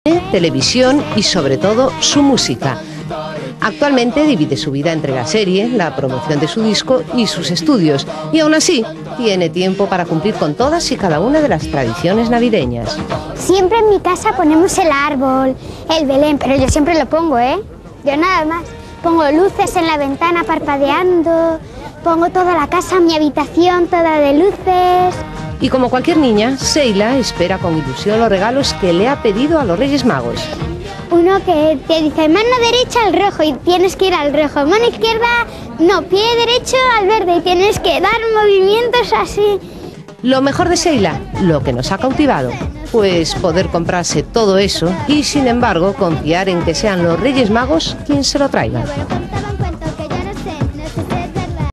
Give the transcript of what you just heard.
televisión y sobre todo su música. Actualmente divide su vida entre la serie, la promoción de su disco y sus estudios, y aún así tiene tiempo para cumplir con todas y cada una de las tradiciones navideñas. Siempre en mi casa ponemos el árbol, el Belén, pero yo siempre lo pongo, ¿eh? Yo nada más. Pongo luces en la ventana parpadeando, pongo toda la casa, mi habitación toda de luces. Y como cualquier niña, Sheila espera con ilusión los regalos que le ha pedido a los Reyes Magos. Uno que te dice mano derecha al rojo y tienes que ir al rojo, mano izquierda, no, pie derecho al verde y tienes que dar movimientos así. Lo mejor de Sheila, lo que nos ha cautivado, pues poder comprarse todo eso y sin embargo confiar en que sean los Reyes Magos quien se lo traigan.